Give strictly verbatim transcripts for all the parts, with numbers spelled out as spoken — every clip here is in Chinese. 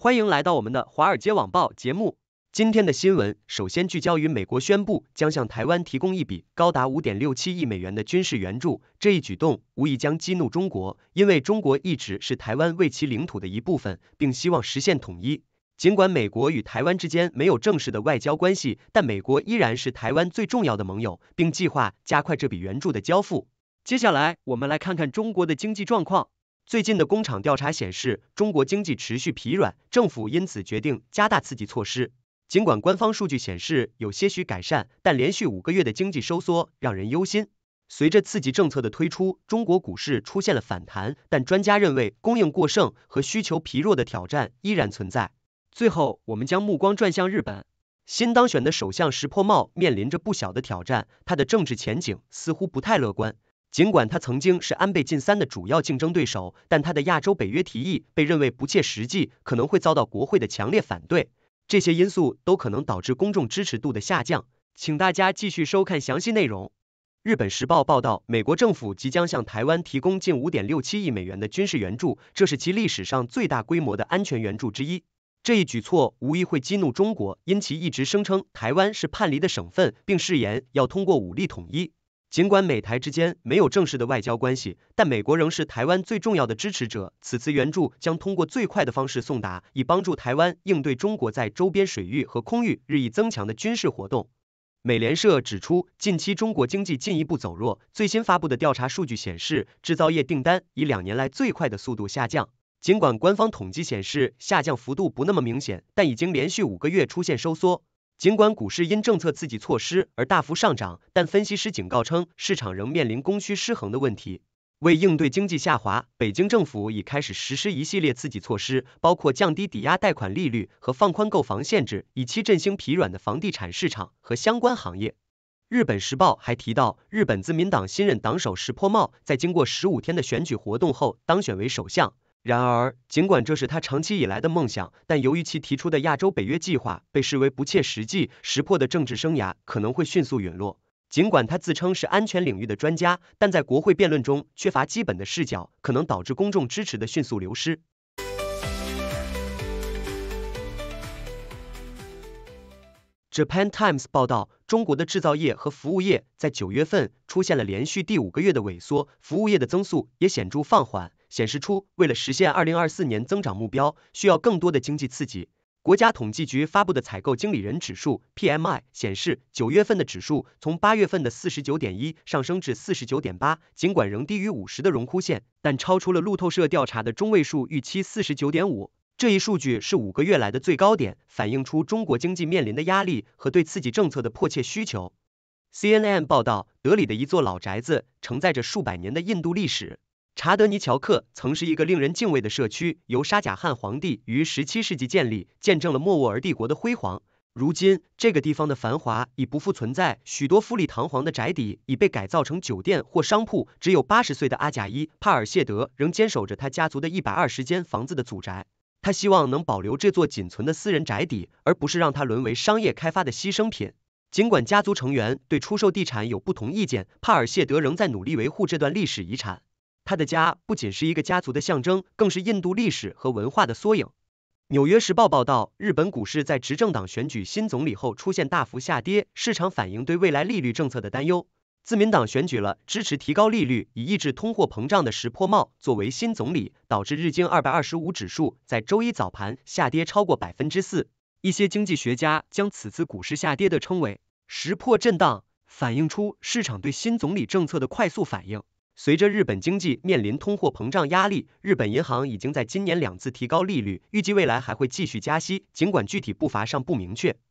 欢迎来到我们的华尔街网报节目。今天的新闻首先聚焦于美国宣布将向台湾提供一笔高达 五点六七亿美元的军事援助，这一举动无疑将激怒中国，因为中国一直是台湾为其领土的一部分，并希望实现统一。尽管美国与台湾之间没有正式的外交关系，但美国依然是台湾最重要的盟友，并计划加快这笔援助的交付。接下来我们来看看中国的经济状况。最近的工厂调查显示，中国经济持续疲软，政府因此决定加大刺激措施。尽管官方数据显示有些许改善，但连续五个月的经济收缩让人忧心。随着刺激政策的推出，中国股市出现了反弹，但专家认为供应过剩和需求疲弱的挑战依然存在。最后，我们将目光转向日本。新当选的首相石破茂面临着不小的挑战，他的政治前景似乎不太乐观。尽管他曾经是安倍晋三的主要竞争对手，但他的亚洲北约提议被认为不切实际，可能会遭到国会的强烈反对。这些因素都可能导致公众支持度的下降。请大家继续收看详细内容。日本时报报道，美国政府即将向台湾提供近 五点六七亿美元的军事援助，这是其历史上最大规模的安全援助之一。这一举措无疑会激怒中国，因其一直声称台湾是叛离的省份，并誓言要通过武力统一。尽管美台之间没有正式的外交关系，但美国仍是台湾最重要的支持者。此次援助将通过最快的方式送达，以帮助台湾应对中国在周边水域和空域日益增强的军事活动。美联社指出，近期中国经济进一步走弱，最新发布的调查数据显示，制造业订单以两年来最快的速度下降。尽管官方统计显示下降幅度不那么明显，但已经连续五个月出现收缩。尽管股市因政策刺激措施而大幅上涨，但分析师警告称，市场仍面临供需失衡的问题。为应对经济下滑，北京政府已开始实施一系列刺激措施，包括降低抵押贷款利率和放宽购房限制，以期振兴疲软的房地产市场和相关行业。日本时报还提到，日本自民党新任党首石破茂在经过十五天的选举活动后当选为首相。然而，尽管这是他长期以来的梦想，但由于其提出的亚洲北约计划被视为不切实际，石破的政治生涯可能会迅速陨落。尽管他自称是安全领域的专家，但在国会辩论中缺乏基本的视角，可能导致公众支持的迅速流失。Japan Times 报道，中国的制造业和服务业在九月份出现了连续第五个月的萎缩，服务业的增速也显著放缓，显示出为了实现二零二四年增长目标，需要更多的经济刺激。国家统计局发布的采购经理人指数 P M I 显示，九月份的指数从八月份的 四十九点一 上升至 四十九点八，尽管仍低于五十的荣枯线，但超出了路透社调查的中位数预期 四十九点五。这一数据是五个月来的最高点，反映出中国经济面临的压力和对刺激政策的迫切需求。C N N 报道，德里的一座老宅子承载着数百年的印度历史。查德尼乔克曾是一个令人敬畏的社区，由沙贾汗皇帝于十七世纪建立，见证了莫卧儿帝国的辉煌。如今，这个地方的繁华已不复存在，许多富丽堂皇的宅邸已被改造成酒店或商铺。只有八十岁的阿贾伊·帕尔谢德仍坚守着他家族的一百二十间房子的祖宅。他希望能保留这座仅存的私人宅邸，而不是让它沦为商业开发的牺牲品。尽管家族成员对出售地产有不同意见，帕尔谢德仍在努力维护这段历史遗产。他的家不仅是一个家族的象征，更是印度历史和文化的缩影。纽约时报报道，日本股市在执政党选举新总理后出现大幅下跌，市场反映对未来利率政策的担忧。自民党选举了支持提高利率以抑制通货膨胀的石破茂作为新总理，导致日经二百二十五指数在周一早盘下跌超过 百分之四。 一些经济学家将此次股市下跌的称为石破震荡，反映出市场对新总理政策的快速反应。随着日本经济面临通货膨胀压力，日本银行已经在今年两次提高利率，预计未来还会继续加息，尽管具体步伐尚不明确。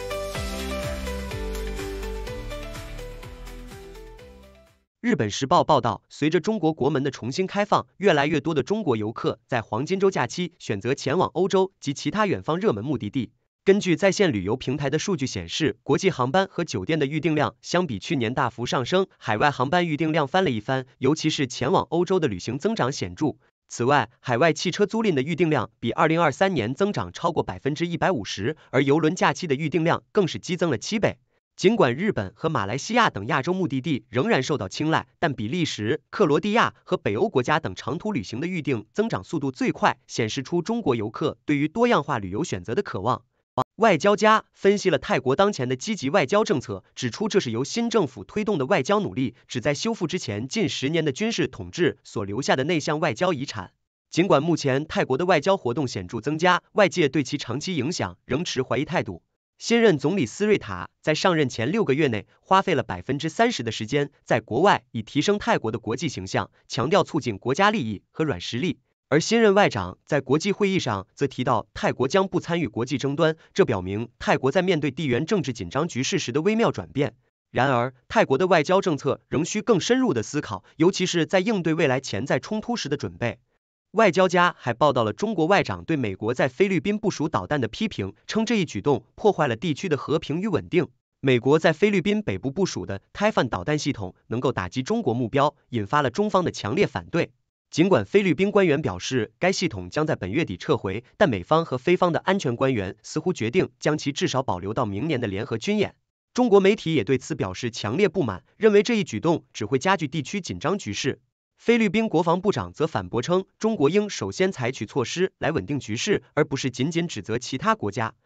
日本时报报道，随着中国国门的重新开放，越来越多的中国游客在黄金周假期选择前往欧洲及其他远方热门目的地。根据在线旅游平台的数据显示，国际航班和酒店的预订量相比去年大幅上升，海外航班预订量翻了一番，尤其是前往欧洲的旅行增长显著。此外，海外汽车租赁的预订量比二零二三年增长超过 百分之一百五十，而邮轮假期的预订量更是激增了七倍。 尽管日本和马来西亚等亚洲目的地仍然受到青睐，但比利时、克罗地亚和北欧国家等长途旅行的预订增长速度最快，显示出中国游客对于多样化旅游选择的渴望。外交家分析了泰国当前的积极外交政策，指出这是由新政府推动的外交努力，旨在修复之前近十年的军事统治所留下的内向外交遗产。尽管目前泰国的外交活动显著增加，外界对其长期影响仍持怀疑态度。新任总理斯瑞塔在上任前六个月内花费了百分之三十的时间在国外，以提升泰国的国际形象，强调促进国家利益和软实力。而新任外长在国际会议上则提到，泰国将不参与国际争端，这表明泰国在面对地缘政治紧张局势时的微妙转变。然而，泰国的外交政策仍需更深入的思考，尤其是在应对未来潜在冲突时的准备。外交家还报道了中国外长对美国在菲律宾部署导弹的批评，称这一举动破坏了地区的和平与稳定。美国在菲律宾北部部署的泰范导弹系统能够打击中国目标，引发了中方的强烈反对。尽管菲律宾官员表示该系统将在本月底撤回，但美方和菲方的安全官员似乎决定将其至少保留到明年的联合军演。中国媒体也对此表示强烈不满，认为这一举动只会加剧地区紧张局势。菲律宾国防部长则反驳称，中国应首先采取措施来稳定局势，而不是仅仅指责其他国家。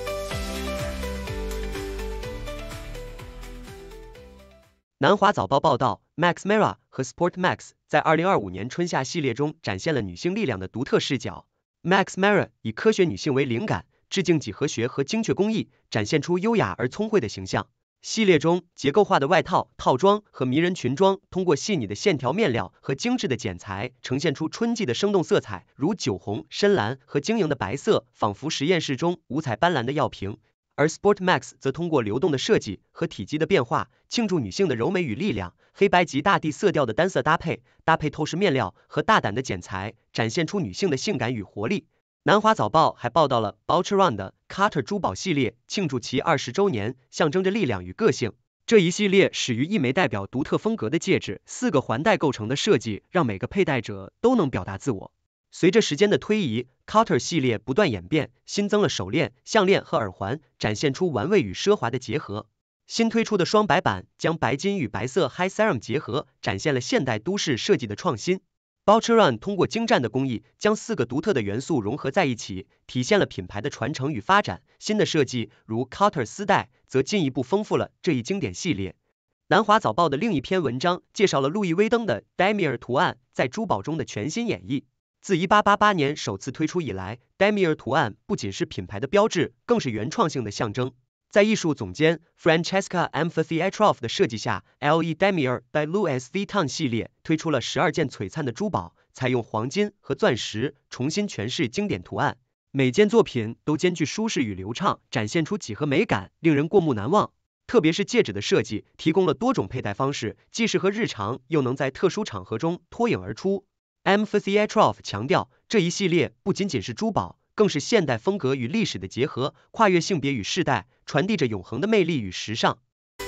南华早报报道 ，Max Mara 和 Sport Max 在二零二五年春夏系列中展现了女性力量的独特视角。Max Mara 以科学女性为灵感，致敬几何学和精确工艺，展现出优雅而聪慧的形象。系列中结构化的外套、套装和迷人裙装，通过细腻的线条面料和精致的剪裁，呈现出春季的生动色彩，如酒红、深蓝和晶莹的白色，仿佛实验室中五彩斑斓的药瓶。而 Sport Max 则通过流动的设计和体积的变化，庆祝女性的柔美与力量。黑白及大地色调的单色搭配，搭配透视面料和大胆的剪裁，展现出女性的性感与活力。南华早报还报道了 Boucheron 的 Carter 珠宝系列，庆祝其二十周年，象征着力量与个性。这一系列始于一枚代表独特风格的戒指，四个环带构成的设计让每个佩戴者都能表达自我。随着时间的推移 ，Carter 系列不断演变，新增了手链、项链和耳环，展现出玩味与奢华的结合。新推出的双白版将白金与白色 High Serum 结合，展现了现代都市设计的创新。Boucheron 通过精湛的工艺，将四个独特的元素融合在一起，体现了品牌的传承与发展。新的设计，如 Carter 丝带，则进一步丰富了这一经典系列。南华早报的另一篇文章介绍了路易威登的 Damier 图案在珠宝中的全新演绎。自一八八八年首次推出以来 ，Damier 图案不仅是品牌的标志，更是原创性的象征。在艺术总监 Francesca Amphitheatroff 的设计下 ，L E Damier by Louis Vuitton 系列推出了十二件璀璨的珠宝，采用黄金和钻石重新诠释经典图案。每件作品都兼具舒适与流畅，展现出几何美感，令人过目难忘。特别是戒指的设计，提供了多种佩戴方式，既适合日常，又能在特殊场合中脱颖而出。Amphitheatroff 强调，这一系列不仅仅是珠宝，更是现代风格与历史的结合，跨越性别与世代，传递着永恒的魅力与时尚。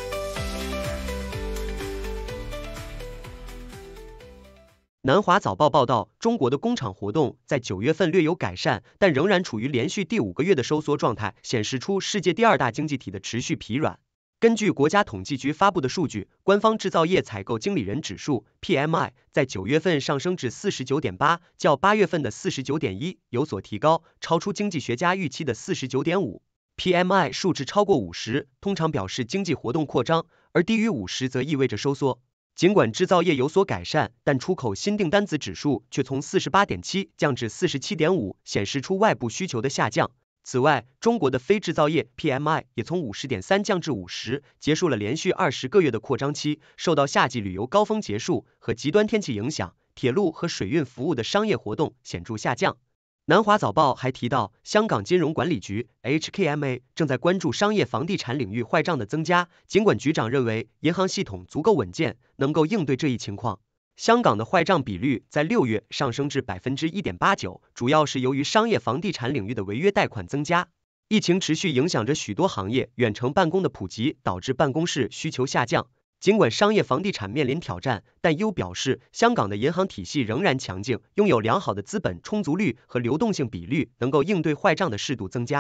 南华早报报道，中国的工厂活动在九月份略有改善，但仍然处于连续第五个月的收缩状态，显示出世界第二大经济体的持续疲软。根据国家统计局发布的数据，官方制造业采购经理人指数 P M I 在九月份上升至 四十九点八， 较八月份的 四十九点一 有所提高，超出经济学家预期的 四十九点五。P M I 数值超过五十，通常表示经济活动扩张，而低于五十则意味着收缩。尽管制造业有所改善，但出口新订单子指数却从 四十八点七 降至 四十七点五， 显示出外部需求的下降。此外，中国的非制造业 P M I 也从 五十点三 降至五十，结束了连续二十个月的扩张期。受到夏季旅游高峰结束和极端天气影响，铁路和水运服务的商业活动显著下降。南华早报还提到，香港金融管理局 H K M A 正在关注商业房地产领域坏账的增加，尽管局长认为银行系统足够稳健，能够应对这一情况。香港的坏账比率在六月上升至 百分之一点八九， 主要是由于商业房地产领域的违约贷款增加。疫情持续影响着许多行业，远程办公的普及导致办公室需求下降。尽管商业房地产面临挑战，但优表示，香港的银行体系仍然强劲，拥有良好的资本充足率和流动性比率，能够应对坏账的适度增加。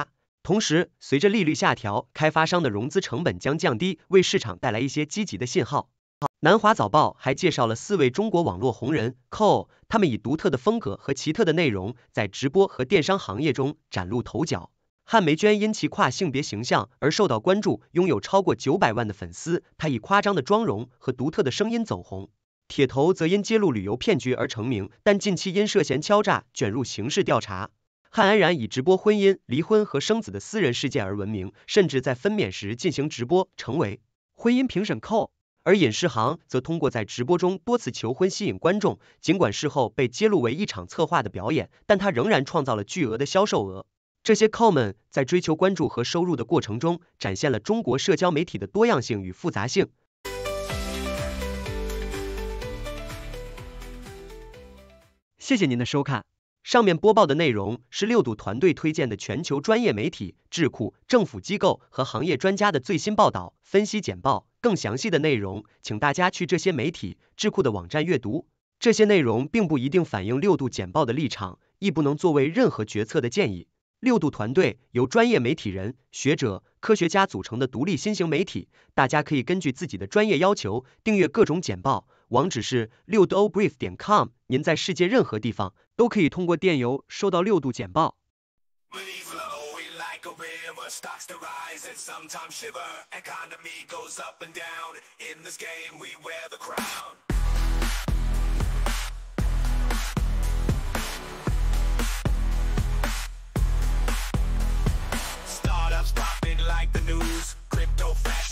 同时，随着利率下调，开发商的融资成本将降低，为市场带来一些积极的信号。南华早报还介绍了四位中国网络红人 Cole， 他们以独特的风格和奇特的内容，在直播和电商行业中崭露头角。汉梅娟因其跨性别形象而受到关注，拥有超过九百万的粉丝。她以夸张的妆容和独特的声音走红。铁头则因揭露旅游骗局而成名，但近期因涉嫌敲诈卷入刑事调查。汉安然以直播婚姻、离婚和生子的私人事件而闻名，甚至在分娩时进行直播，成为婚姻评审Cole。而尹世航则通过在直播中多次求婚吸引观众，尽管事后被揭露为一场策划的表演，但他仍然创造了巨额的销售额。这些 Cole 们在追求关注和收入的过程中，展现了中国社交媒体的多样性与复杂性。谢谢您的收看。上面播报的内容是六度团队推荐的全球专业媒体、智库、政府机构和行业专家的最新报道、分析简报。更详细的内容，请大家去这些媒体、智库的网站阅读。这些内容并不一定反映六度简报的立场，亦不能作为任何决策的建议。六度团队由专业媒体人、学者、科学家组成的独立新型媒体，大家可以根据自己的专业要求订阅各种简报。网址是 六度 o brief 点 com， 您在世界任何地方都可以通过电邮收到六度简报。Stocks to rise and sometimes shiver. Economy goes up and down. In this game, we wear the crown. Startups popping like the news. Crypto fashion.